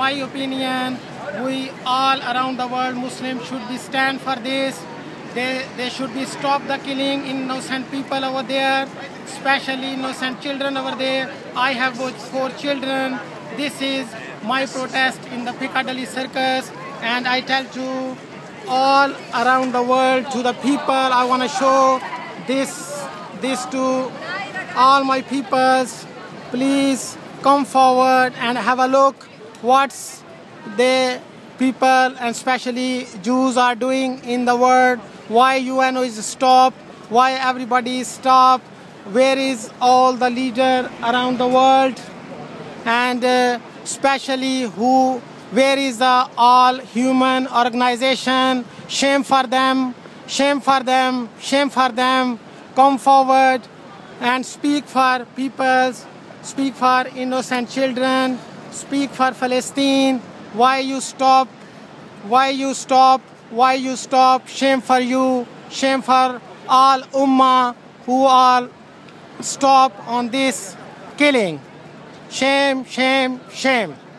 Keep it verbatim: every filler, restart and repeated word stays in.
my opinion, we all around the world Muslims should be stand for this. They, they should be stop the killing innocent people over there, especially innocent children over there. I have got four children. This is my protest in the Piccadilly Circus, and I tell to all around the world, to the people, I want to show this, this to all my peoples. Please come forward and have a look what's the people and especially Jews are doing in the world. Why U N O is stopped, why everybody is stopped, where is all the leader around the world, and uh, especially who, where is the all human organization? Shame for them, shame for them, shame for them. Come forward and speak for peoples, speak for innocent children, speak for Palestine. Why you stop? Why you stop? Why you stop? Shame for you, shame for all Ummah who all stop on this killing. Shame, shame, shame.